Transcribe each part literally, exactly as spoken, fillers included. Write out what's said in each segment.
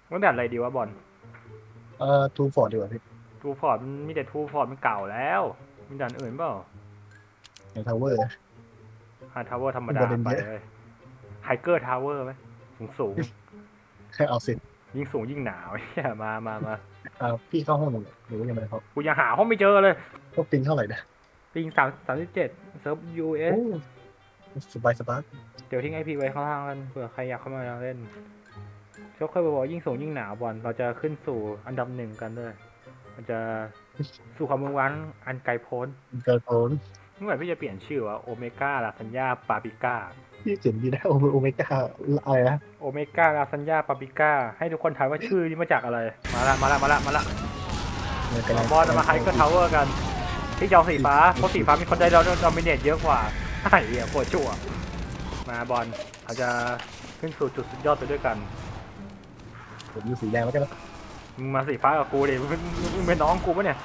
ว่าแบบอะไรดีวะบอลเอ่อทูฟอร์ดดีกว่าพี่ทูฟอร์ดมีแต่ทูฟอร์ดมันเก่าแล้วมีด่านอื่นเปล่าในทาวเวอร์ฮาทาวเวอร์ธรรมมีปดาระเด็นเยอะไปเลยไฮเกอร์ทาวเวอร์ไหมสูงสูงแค่เอาสิยิ่งสูงยิ่งหนาวเฮียมามามาอ่าพี่เข้าห้องหนึ่งหรือว่ายังไงครับกูยังหาห้องไม่เจอเลยก็ปิงเท่าไหร่นะปิงสามสามสิบเจ็ดเซิร์ฟยูเอโอ้สสบายสบายเดี๋ยวทิ้งไอพีไว้ข้างล่างกันเผื่อใครอยากเข้ามาเล่นเขาเคยบอกว่ายิ่งสูงยิ่งหนาวบอลเราจะขึ้นสู่อันดับหนึ่งกันด้วยมันจะสู่ความเมืองวันอันไกลโพ้นเกิร์ลโอนเมื่อไหร่พี่จะเปลี่ยนชื่อวะโอเมก้าลาซันญาปาปิก้าพี่เจ๋งดีนะโอเมโอเมก้าอะไรนะโอเมก้าลาซันญาปาปิก้าให้ทุกคนทายว่าชื่อนี้มาจากอะไรมาละมาละมาละมาละเนี่ยกำลังบอลจะมาไฮก็ทาวเวอร์กันที่จองสีฟ้าเพราะสีฟ้ามีคนได้ดอมิเนตเยอะกว่าไอ้เหี้ยปวดชั่วมาบอลเขาจะขึ้นสู่จุดสุดยอดไปด้วยกันผมอยู่สีแดงแล้วกันนะมึงมาสีฟ้ากับกูดิมึงเป็นมึงเป็นน้องกูปะเนี่ย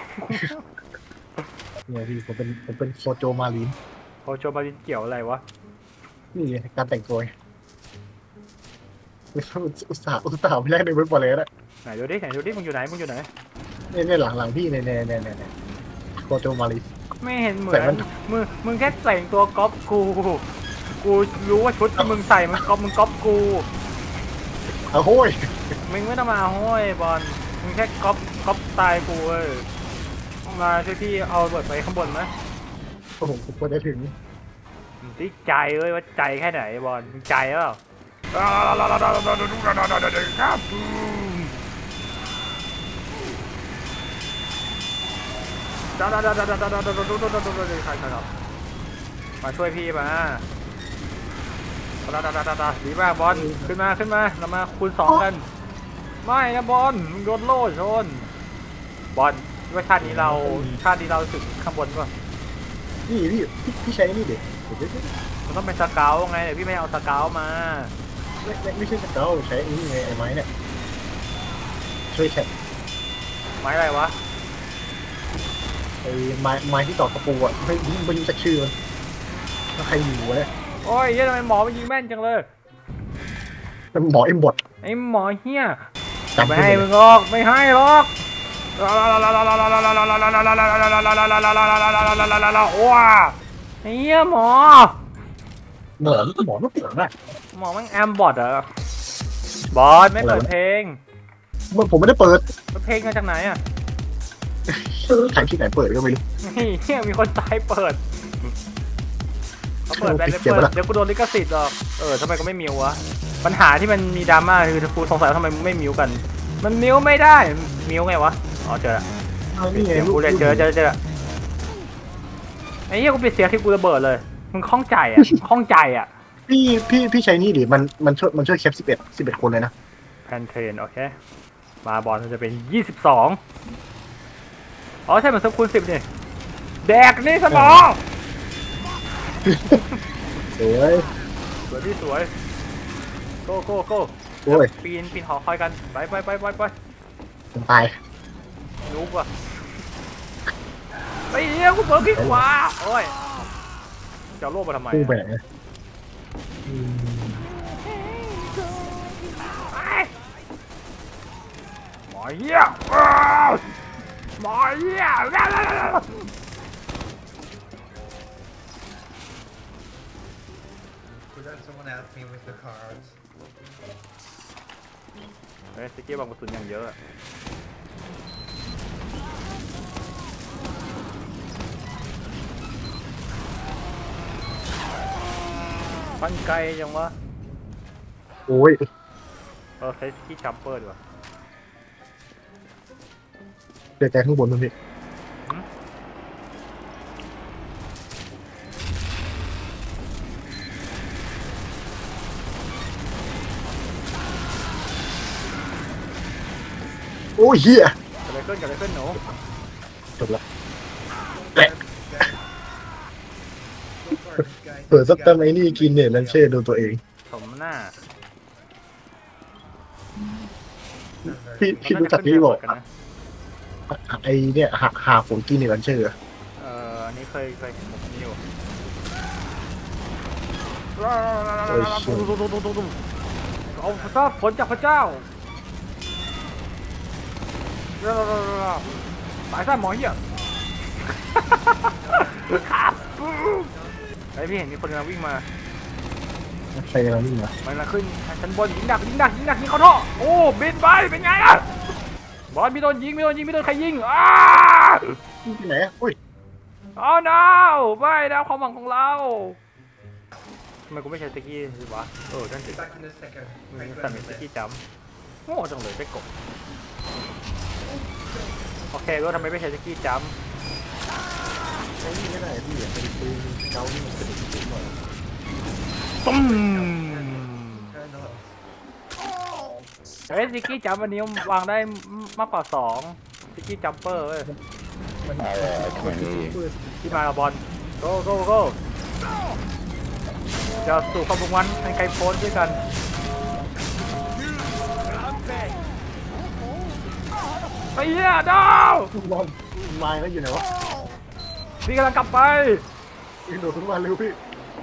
เนี่ยพี่ผมเป็นผมเป็นโคโจมารีนโคโจบารินเกี่ยวอะไรวะนี่การแต่งตัวอุตส่าห์อุตส่าห์ไปแรกในเว็บบอลเลยนะไหนดูดิไหนดูดิมึงอยู่ไหนมึงอยู่ไหนเนี่ยเนี่ยหลังหลังพี่เนี่ยเนี่ยเนี่ยเนี่ยโคโจมารีนไม่เห็นเหมืใส่อนมันมึงมึงแค่ใส่ตัวก๊อปกูกูรู้ว่าชุดที่มึงใส่มึงก๊อปมึงก๊อปกูเอาโห้ยมึงไม่ต้องมาห้อยบอลมึงแค่ก๊อปก๊อปสไตล์กูเว้ยมาช่วยพี่เอาเบิดไปข้างบนไหมโอ้โหผมควรจะถึงที่ใจเว้ยว่าใจแค่ไหนบอลมึงใจเปล่ามาช่วยพี่มาดีมากบอลขึ้นมาขึ้นมาเรามาคูณสองกันไม่นะบอลมึงโดนโล่ชนบอลว่าชาตินี้เราชาตินี้เราสึกข้างบนก่อนนี่พี่พี่พี่ใช้นี่เด็กมันต้องเป็นสเกลไงเดี๋ยวพี่ไม่เอาสเกลมาไม่ไม่ไม่ใช่สเกลใช้ไอ้นี่ไงไอ้ไม้เนี่ยช่วยแคปไม้อะไรวะไอ้ไม้ไม้ที่ตอกตะปูอ่ะไม่ไม่รู้จักชื่อมันแล้วใครอยู่วะเนี่ยโอ้ยเฮียทำไมหมอมันยิงแม่นจังเลยเป็นหมอเอ็มบอทไอ้หมอเฮียไม่จำขึ้นเลยให้มึงหรอกไม่ให้หรอกว้าไอ้เฮียหมอหมอหมอไม่เปลี่ยนนะหมอมันแอมบอทเหรอบอสไม่เปิดเพลงมันผมไม่ได้เปิดเพลงมาจากไหนอ่ะใครที่ไหนเปิดก็ไม่รู้นี่เฮียมีคนตายเปิดเขาเปิดไปเลยเปิดเดี๋ยวกูโดนลิขสิทธิ์หรอกเออทำไมก็ไม่มิววะปัญหาที่มันมีดราม่าคือกูสงสัยทำไมไม่มิวกันมันมิวไม่ได้มิวไงวะอ๋อเจอละนี่ไงลูกูกเลยเจอเจอเจอไอ้เหี้ยกูปิดเสียงที่กูระเบิดเลยมึงคล่องใจอ่ะคล่องใจอ่ะพี่พี่พี่ใช้นี่ดิมันมันช่วยมันช่วยแคปสิบเอ็ดสิบเอ็ดคนเลยนะแพนเทนโอเคมาบอลจะเป็นยี่สิบสองอ๋อใช่มันสักคูณสิบนี่แดกนี่สมองสวยสวยพี่สวยโก้โก้โก้โอ้ยปีนปีนหอคอยกันไปไปไปไปไปผมตายลุกว่ะไอ้เหี้ยกูเปิดขี้ขวาโอ้ยจะโลภมาทำไมคู่แบกหมอเหี้ยหมอเหี้ยเฮ้ยสกิลบางกระสุนอย่างเยอะฟันไกลจังวะโอ้ยเออใช้ที่จัมเปอร์ดีกว่าเดือดใจข้างบนมันพี่โอ้ยเฮียเกิดอะไรขึ้นเกิดอะไรขึ้นหนูจบละเปิดซับเติมไอ้นี่กินเนี่ยนั่นเช่ดูตัวเองสมหน้าพี่พี่รู้จักพี่บอกไอเนี่ยหาหาฝนกินเนี่ยนั่นเช่อเอออันนี้เคยเคยเห็นผมนี่อยู่เอาซะฝนจากพระเจ้าสายสั้นหมอเหี้ยครับไอพี่เห็นมีคนกำลังวิ่งมาใครกำลังวิ่งมามันมาขึ้นชั้นบนยิงดักยิงดักยิงดักยิงเขาท่อโอ้บินไปเป็นไงล่ะบอลพี่โดนยิงพี่โดนยิงพี่โดนใครยิงอ้าที่ไหนอุ้ยอ๋อ no ไม่นะความหวังของเราทำไมกูไม่ใช้สกี้วะเออนั่นสิมึงสั่งเป็นสกี้จำโง่จังเลยไปกบโอเคก็ทำไมไม่ใช้สกี้จำใช้นี่ไม่ได้พี่อ่ะเป็นปืนเกานี่มันกระดิกสูงหน่อยตุ้มเฮ้ยสกี้จำวันนี้วางได้มากกว่าสองสกี้จัมเปอร์เว้ยมันมันคือซูเปอร์ที่มากับบอล go go go จะสู่ความมุ่งมั่นอันไกลโพ้นด้วยกันไปเหี้ยดาวทุกวันมาแล้วอยู่ไหนวะพี่กำลังกลับไปยิงโดดทุกวันเร็วพี่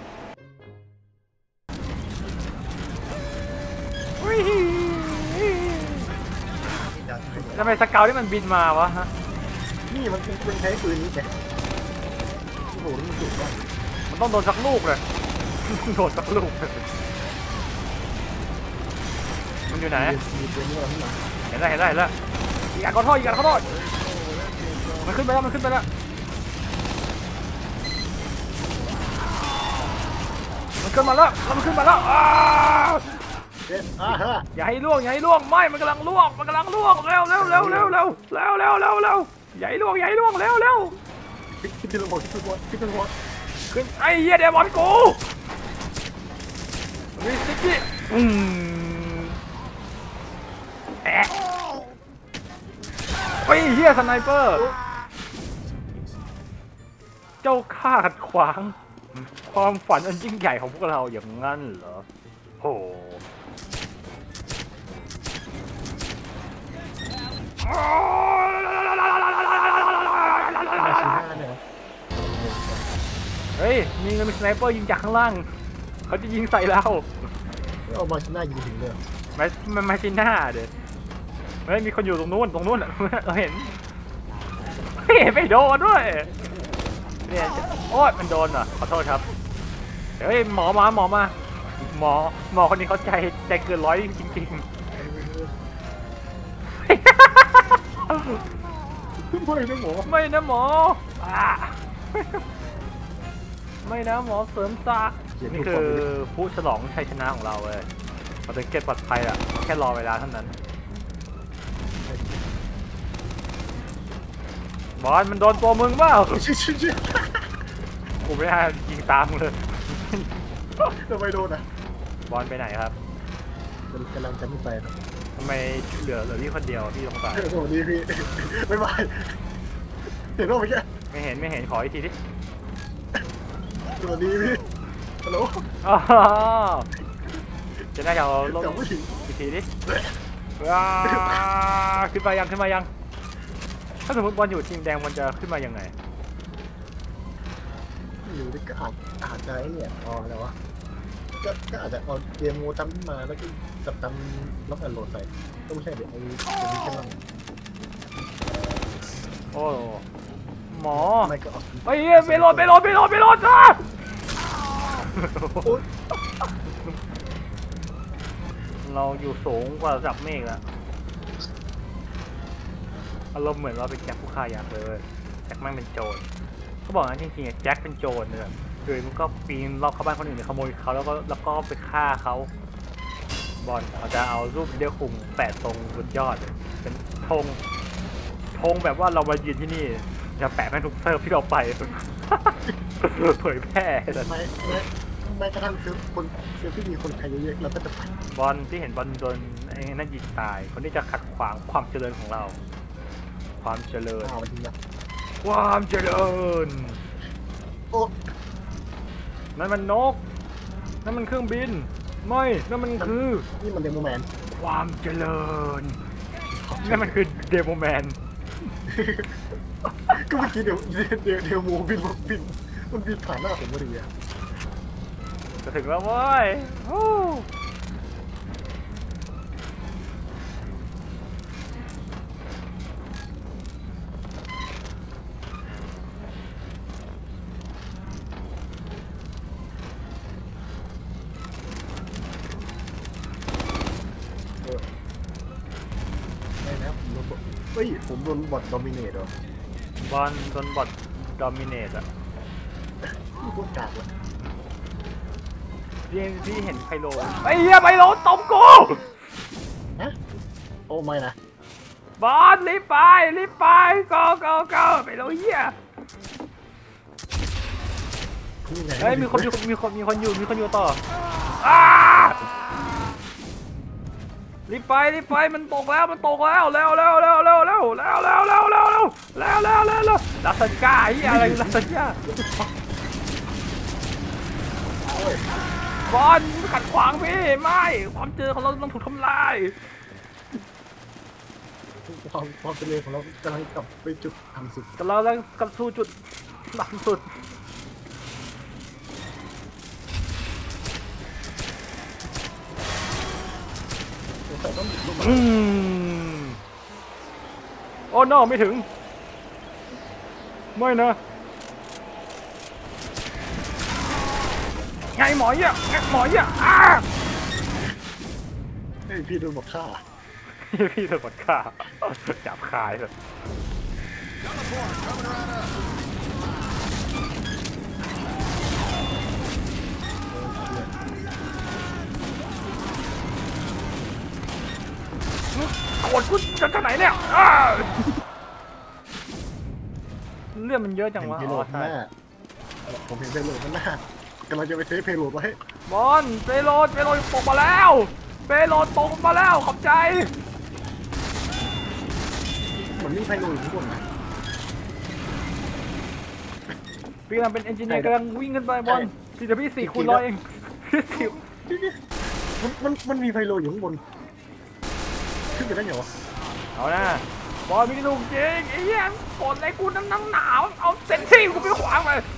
ทำไมสเกลที่มันบินมาวะฮะนี่มันเป็นใช้ปืนนี้แต่โอ้โหมันสุดมากมันต้องโดนสักลูกเลย โดนสักลูกมันอยู่ไหนมีปืนนี้อะไรขึ้นมาเห็นแล้วเห็นแล้วเห็นแล้วอีกอันเขาทอดอีกอันเขาทอดมันขึ้นไปแล้วมันขึ้นไปแล้วมันขึ้นมาแล้วมันขึ้นมาแล้วอ้าเด็ดอ่าฮะอย่าให้ล่วงอย่าให้ล่วงไม่มันกำลังล่วงมันกำลังล่วงเร็วเร็วเร็วเร็วเร็วเร็วเร็วเร็วเร็วอย่าให้ล่วงอย่าให้ล่วงเร็วเร็วคิดเป็นระบบคิดเป็นระบบคิดเป็นระบบขึ้นไอ้เหี้ยเดมอนกูมีสกิอืมแอะไอ้เหี้ยสไนเปอร์เจ้าข้าขัดขวางความฝันอันยิ่งใหญ่ของพวกเราอย่างนั้นเหรอโหมาชิน่าเนี่ยเฮ้ยมีเงินมีสไนเปอร์ยิงจากข้างล่างเขาจะยิงใส่เราเอามาชิน่ายิงถึงเลยไม่ไม่ไม่ใช่หน้าเด็ดเฮ้ยมีคนอยู่ตรงนู้นตรงนู้นเราเห็นเฮ้ยไม่โดนด้วยเนี่ยโอ๊ยมันโดนเหรอขอโทษครับเฮ้ยหมอมาหมอมาหมอหมอคนนี้เขาใจใจเกินร้อยจริงๆไม่นะหมอไม่นะหมออ่าไม่นะหมอเสริมซักนี่คือผู้ฉลองชัยชนะของเราเลยเราถึงเก็บปลอดภัยอ่ะแค่รอเวลาเท่านั้นบอลมันโดนตัวมึงเปล่าชิชิชิกูไม่ได้ยิงตามมึงเลยทำไมโดนอ่ะบอลไปไหนครับกำลังจะไม่ไปครับทำไมเหลือเหลือพี่คนเดียวพี่สงสารสวัสดีพี่บ๊ายบายเห็นว่าเมื่อกี้ไม่เห็นไม่เห็นขออีกทีดิสวัสดีพี่ฮัลโหลอ๋อจะได้เอาลงจับผู้หญิงอีกทีดิว้าขึ้นมายังขึ้นมายังถ้าสมมติบอลอยู่ทีมแดงมันจะขึ้นมายังไงอยู่ที่ก็อาจอาจจะไอ้เนี่ยอ๋ออะไรวะก็ก็อาจจะเอาเดโมทำขึ้นมาแล้วก็สับตำล็อกอันโหลดใส่ก็ไม่ใช่เดี๋ยวไอ้ตัวนี้แค่นั้นโอ้หมอไม่ก็เอาไอ้เหี้ยไม่รอดไม่รอดไม่รอดไม่รอดอ่ะเราอยู่สูงกว่าระดับเมฆแล้วอารมณ์เหมือนเราเป็นแจ็คผู้ฆ่ายักษ์เลยแจ็คแม่งเป็นโจรเขาบอกนะจริงๆแจ็คเป็นโจรเนี่ยคือมันก็ปีนรอบเข้าบ้านคนอื่นขโมยเขาแล้วก็แล้วก็ไปฆ่าเขาบอลเขาจะเอารูปเดียวคุมแปะตรงบนยอดเป็นธงธงแบบว่าเรามายืนที่นี่จะแปะแม่งทุกเซิร์ฟที่เราไป เผยแพร่ไม่ไม่ไม่กระทั่งซื้อคนซื้อที่มีคนไทยเยอะๆเราก็จะไปบอลที่เห็นบอลโดนไอ้นั่นยิงตายคนที่จะขัดขวางความเจริญของเรา ความเจริญอ้าวมันนะความเจริญโอ้นั่นมันนกนั่นมันเครื่องบินไม่นั่นมันคือนี่มันเดโมแมนความเจริญนั่นมันคือเดโมแมนก็เมื่อกี้เดี๋ยวเดี๋ยวเดี๋ยวโมบินบินมันบินผ่านหน้าผมพอดีอะจะถึงแล้วเว้ยฮู้ฮ้ยผมโดนบอทดอมิเนตเหรอบอลโดนบอทดอมิเนตอ่ะพูดกากเลยพี่พี่เห็นไพโลไอ้เหี้ยไพโลตบกูฮะโอ้ไม่นะบอลรีบไปรีบไปก็ก็ก็ไพโลเหี้ยเฮ้ยมีคนมีคนมีคนมีคนอยู่มีคนอยู่ต่ออ้ารีบไปรีบไปมันตกแล้วมันตกแล้วเร็วเร็วเร็วเร็วเร็วเร็วเร็วเร็วเร็วเร็วเร็วเร็วเร็วเร็วลาสันก้าไอ้อะไรลาสันก้าบอลขัดขวางพี่ไม่ความเจอของเราต้องถูกทำลายความความเป็นเลยของเรากำลังกลับไปจุดต่ำสุดแต่เราแล้วกลับสู่จุดต่ำสุดแต่ต้องหยุดลงมาอืมโอ้โนไม่ถึงไม่นะไงหมอเหี้ยไงหมอเหี้ยอ้าเฮ้ยพี่โดนบอทฆ่าพี่จะหมดค่าจับคายเลยกดกูจะจากไหนเนี่ยอ้าเลือดมันเยอะจังวะเพโลดหน้าผมเห็นเพโลดหน้ากำลังจะไปเซฟเพโลดไว้บอลเปโลดเปโลดตกมาแล้วเปโลดตกมาแล้วขอบใจเหมือนมีเพโลดอยู่ข้างบนนะพี่กำลังเป็นเอนจิเนียร์กำลังวิ่งขึ้นไปบอลพี่จะพี่สี่คูณร้อยเองพี่สิบมันมันมันมีไพโลอยู่ข้างบนขึ้นไปได้ไงวะเอานะบอลมีลูกจริงไอ้เหี้ยฝนอะไรกูน้ำน้ำหนาวเอาเซนซี่กูไปขวางเลย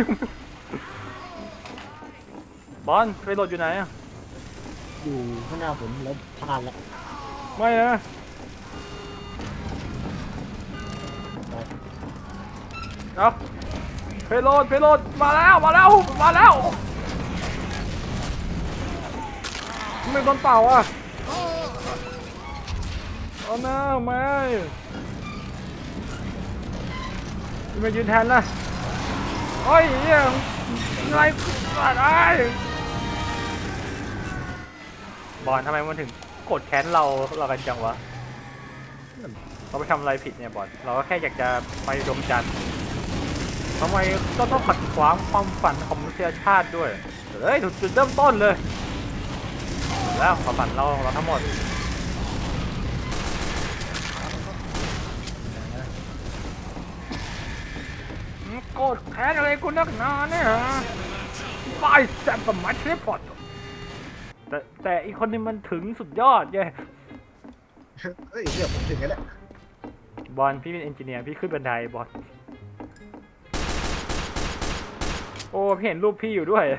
บอลไปโหลดอยู่ไหนอะอยู่ข้างหน้าผมแล้วพลาดแล้วไม่นะเอาเพโลดเพโลดมาแล้วมาแล้วมาแล้วไม่โดนเป่าอ่ะเอาหน้าไม่ไม่ยืนแทนนะโอ้ยเหี้ยอะไรอะไรบอลทำไมมันถึงกดแค้นเราเรากันจังวะเราไปทำอะไรผิดเนี่ยบอลเราก็แค่อยากจะไปดวงจันทร์ทำไมก็ต้องขัดขวางความฝันของมนุษยชาติด้วยเฮ้ยจุดเริ่มต้นเลยแล้วความฝันเราเราทั้งหมดโกรธแค้นอะไรกูนักหนาเนี่ยไฟแซมกับมัชเทพอดแต่แต่อีกคนนึงมันถึงสุดยอดไงเฮ้ยเนี่ยผมถึงแล้วแหละบอลพี่เป็นเอนจิเนียร์พี่ขึ้นบันไดบอลโอ้พี่เห็นรูปพี่อยู่ด้วย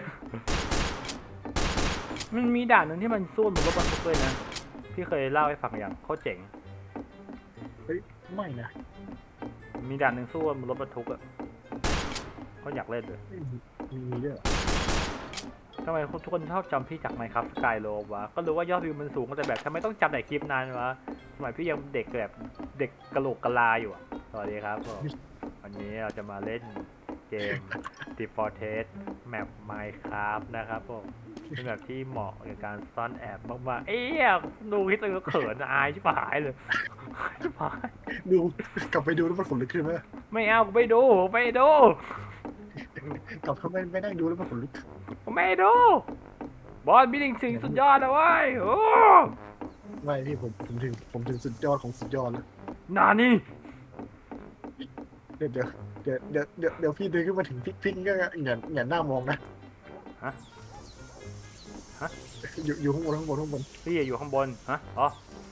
มันมีด่านหนึ่งที่มันสู้บนรถบรรทุกเลยนะพี่เคยเล่าให้ฟังอย่างเขาเจ๋งเฮ้ยไม่นะมีด่านหนึ่งสู้บนรถบรรทุกอะเขาอยากเล่นเลยมีมีด้วยทำไมทุกคนชอบจำพี่จากไมค์ครับสกายโลวะก็รู้ว่ายอดวิวมันสูงแต่แบบทำไมต้องจำแต่คลิปนานวะสมัยพี่ยังเด็กแบบเด็กกะโหลกกะลาอยู่อะสวัสดีครับผมวันนี้เราจะมาเล่นเกม Defaulted Map Minecraft นะครับผมเป็นแบบที่เหมาะกับการซ่อนแอบมากๆเอ๊ะดูที่ตัวเขินอายชิบหายเลยชิบหายดูกลับไปดูแล้วมันขนลุกขึ้นไหมไม่เอาไปดูไปดูกลับเข้าไปไม่ได้ดูแล้วมันขนลุกไม่ดูบอลมีสิ่งสิ่งสุดยอดนะเว้ยโอ้ไม่พี่ผมผมถึงผมถึงสุดยอดของสุดยอดแล้วนานี่เดี๋ยวเดี๋ยวเดี๋ยวเดี๋ยวเดี๋ยวเดี๋ยวพี่เดินขึ้นมาถึงพิกพิกก็เหงียนเหงียนหน้ามองนะฮะฮะอยู่อยู่ข้างบนข้างบนข้างบนพี่อยู่ข้างบนฮะอ๋อ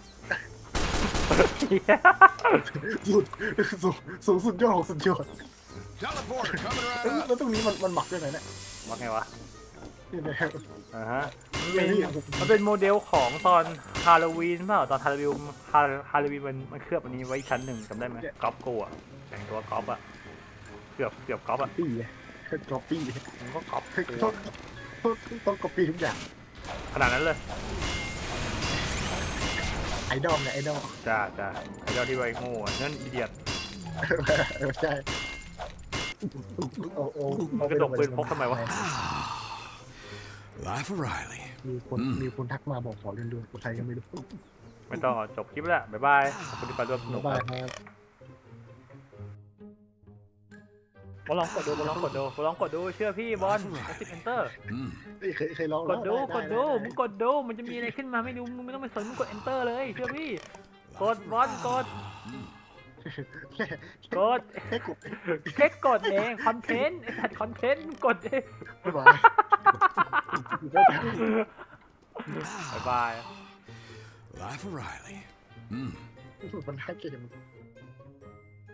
สุดสูงสูงสุดยอดของสุดยอดแล้วตรงนี้มันมันหมักยังไงเนี่ยว่าไงวะนี่นะอ่าฮะมันเป็นมันเป็นโมเดลของตอนฮาโลวีนเปล่าตอนฮาโลวีนฮาฮาโลวีนมันมันเคลือบอันนี้ไว้ชั้นหนึ่งจำได้ไหมก๊อปกูอะแต่งตัวก๊อปอะเกือบเกือบก๊อปอะปี้ก๊อปปี้มันก็ก๊อปต้องต้องก๊อปปี้ทุกอย่างขนาดนั้นเลยไอดอลไงไอดอลจ้าจ้าไอ้เจ้าที่ไว้โง่อะนั่นอีเดียตไม่ใช่โอ้โอ้มันกระดกปืนพกทำไมวะ Life of Riley. มีคนมีคนทักมาบอกขอเล่นด้วยกูใครก็ไม่รู้ไม่ต้องอ่ะจบคลิปแล้วบ๊ายบายขอบคุณที่ไปร่วมสนุกบ้าครับครับบอลลองกดดูบอลลองกดดูบอลลองกดดูเชื่อพี่บอลกดติด enter Mm. เคยเคยลองกดดูกดดูมึงกดดูมันจะมีอะไรขึ้นมาไม่รู้มึงไม่ต้องไปสนมึงกด enter เลยเชื่อพี่กดบอลกดกดแค่กดแค่กดเองคอนเทนต์ไอ้สัตว์คอนเทนต์มึงกดเองไม่บายบ๊ายบาย Life of Riley. Mm. มันน่าเกลียด